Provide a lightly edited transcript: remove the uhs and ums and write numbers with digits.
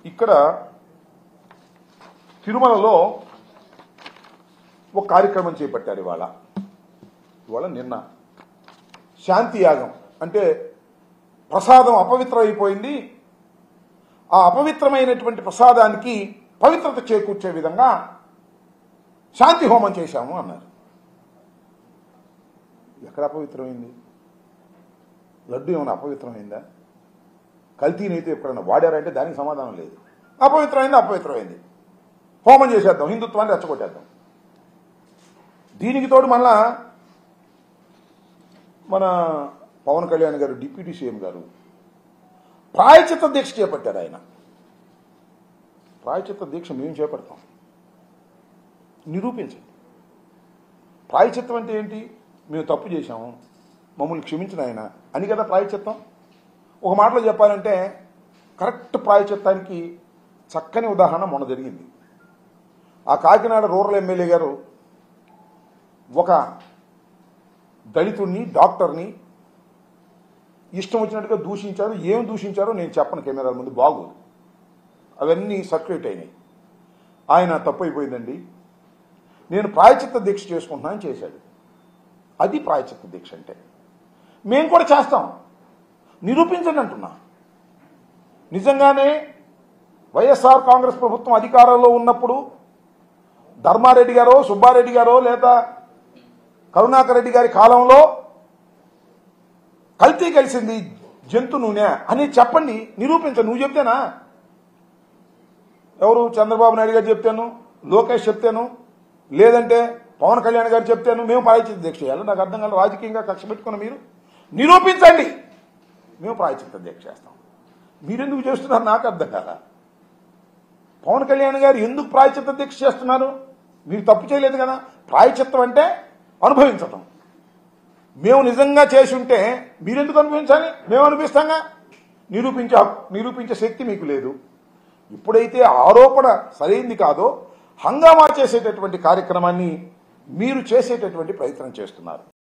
ఇక్కడ తిరుమలలో ఒక కార్యక్రమం చేపట్టారు. ఇవాళ నిన్న శాంతి యాగం అంటే ప్రసాదం అపవిత్రమైపోయింది. ఆ అపవిత్రమైనటువంటి ప్రసాదానికి పవిత్రత చేకూర్చే విధంగా శాంతి హోమం చేశాము అన్నారు. ఎక్కడ అపవిత్రమైంది? లడ్డు ఏమైనా అపవిత్రమైందా? కల్తీనైతే ఎప్పుడైనా వాడారంటే దానికి సమాధానం లేదు. అపవిత్రమైంది హోమం చేసేద్దాం, హిందుత్వాన్ని రెచ్చగొట్టేద్దాం. దీనికి తోడు మళ్ళా మన పవన్ కళ్యాణ్ గారు డిప్యూటీ సీఎం గారు ప్రాయచిత్త దీక్ష చేపట్టారు. ఆయన ప్రాయచిత్త దీక్ష మేము చేపడతాం, నిరూపించండి. ప్రాయచిత్తం అంటే ఏంటి? మేము తప్పు చేశాము, మమ్మల్ని క్షమించిన ఆయన అని కదా ప్రాయచిత్తం. ఒక మాటలో చెప్పాలంటే కరెక్ట్ ప్రాయచిత్తానికి చక్కని ఉదాహరణ మొన్న జరిగింది. ఆ కాకినాడ రూరల్ ఎమ్మెల్యే గారు ఒక దళితుడిని, డాక్టర్ని ఇష్టం వచ్చినట్టుగా దూషించారు. ఏం దూషించారో నేను చెప్పను కెమెరాల ముందు, బాగోదు. అవన్నీ సర్క్యులేట్ అయినాయి. ఆయన తప్పు అయిపోయిందండి, నేను ప్రాయచిత్త దీక్ష చేసుకుంటున్నానని చేశాడు. అది ప్రాయచిత్త దీక్ష అంటే. మేము కూడా చేస్తాం, నిరూపించండి అంటున్నా. నిజంగానే వైఎస్ఆర్ కాంగ్రెస్ ప్రభుత్వం అధికారంలో ఉన్నప్పుడు ధర్మారెడ్డి గారో, సుబ్బారెడ్డి గారో లేదా కరుణాకర్ రెడ్డి గారి కాలంలో కల్తీ కలిసింది జంతు నూనె అని చెప్పండి, నిరూపించండి. నువ్వు చెప్తేనా? ఎవరు? చంద్రబాబు నాయుడు గారు చెప్తాను, లోకేష్ చెప్తాను, లేదంటే పవన్ కళ్యాణ్ గారు చెప్తాను. మేము ప్రాయచిత్త దీక్ష చేయాలి? నాకు అర్థం కాదు. రాజకీయంగా కక్ష పెట్టుకున్న మీరు నిరూపించండి, మేము ప్రాయచిత్త దీక్ష చేస్తాం. మీరెందుకు చేస్తున్నారు నాకు అర్థం కాదా. పవన్ కళ్యాణ్ గారు ఎందుకు ప్రాయచిత్త దీక్ష చేస్తున్నారు? మీరు తప్పు చేయలేదు కదా. ప్రాయచిత్తం అంటే అనుభవించటం. మేము నిజంగా చేసి ఉంటే మీరెందుకు అనుభవించాలి? మేము అనిపిస్తాంగా. నిరూపించే శక్తి మీకు లేదు. ఇప్పుడైతే ఆరోపణ సరైంది కాదో హంగామా చేసేటటువంటి కార్యక్రమాన్ని మీరు చేసేటటువంటి ప్రయత్నం చేస్తున్నారు.